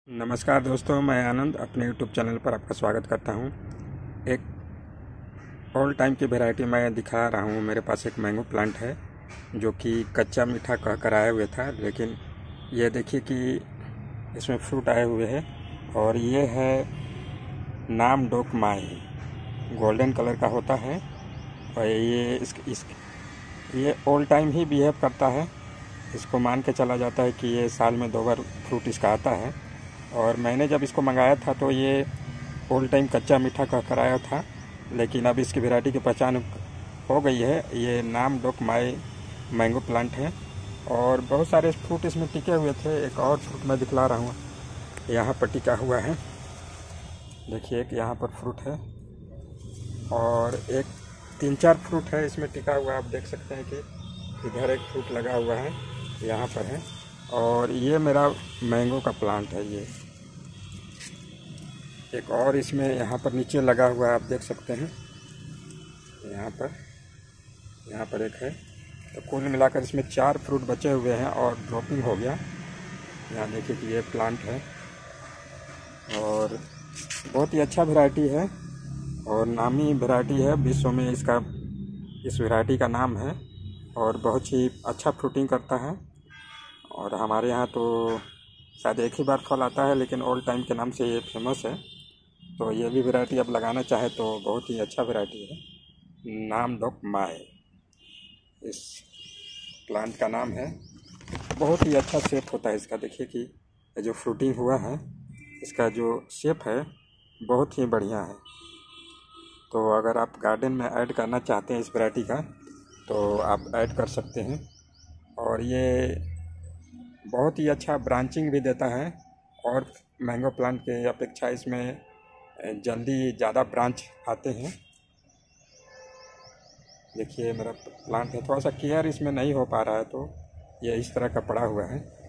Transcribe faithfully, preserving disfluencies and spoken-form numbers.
नमस्कार दोस्तों, मैं आनंद अपने यूट्यूब चैनल पर आपका स्वागत करता हूं। एक ऑल टाइम की वैरायटी मैं दिखा रहा हूं। मेरे पास एक मैंगो प्लांट है जो कि कच्चा मीठा कह कर आए हुए था, लेकिन ये देखिए कि इसमें फ्रूट आए हुए हैं और ये है नाम डोक माई। गोल्डन कलर का होता है और ये इस, इस ये ऑल टाइम ही बिहेव करता है। इसको मान के चला जाता है कि ये साल में दो बार फ्रूट इसका आता है। और मैंने जब इसको मंगाया था तो ये ऑल टाइम कच्चा मीठा कह कर आया था, लेकिन अब इसकी वैरायटी की पहचान हो गई है। ये नाम डोक माई मैंगो प्लांट है और बहुत सारे फ्रूट इसमें टिके हुए थे। एक और फ्रूट मैं दिखला रहा हूँ, यहाँ पर टिका हुआ है। देखिए एक यहाँ पर फ्रूट है और एक तीन चार फ्रूट है इसमें टिका हुआ। आप देख सकते हैं कि इधर एक फ्रूट लगा हुआ है, यहाँ पर है। और ये मेरा मैंगो का प्लांट है। ये एक और इसमें यहाँ पर नीचे लगा हुआ है, आप देख सकते हैं। यहाँ पर यहाँ पर एक है। तो कुल मिलाकर इसमें चार फ्रूट बचे हुए हैं और ड्रॉपिंग हो गया। यहाँ देखिए कि ये प्लांट है और बहुत ही अच्छा वैरायटी है और नामी वैरायटी है। विश्व में इसका इस वैरायटी का नाम है और बहुत ही अच्छा फ्रूटिंग करता है। और हमारे यहाँ तो शायद एक ही बार फल आता है, लेकिन ऑल टाइम के नाम से ये फेमस है। तो ये भी वैरायटी अब लगाना चाहे तो बहुत ही अच्छा वैरायटी है। नाम डोक माई इस प्लांट का नाम है। बहुत ही अच्छा शेप होता है इसका। देखिए कि जो फ्रूटिंग हुआ है, इसका जो शेप है बहुत ही बढ़िया है। तो अगर आप गार्डन में ऐड करना चाहते हैं इस वैरायटी का तो आप ऐड कर सकते हैं। और ये बहुत ही अच्छा ब्रांचिंग भी देता है और मैंगो प्लांट के अपेक्षा इसमें जल्दी ज़्यादा ब्रांच आते हैं। देखिए मेरा प्लांट है, थोड़ा सा केयर इसमें नहीं हो पा रहा है तो ये इस तरह का पड़ा हुआ है।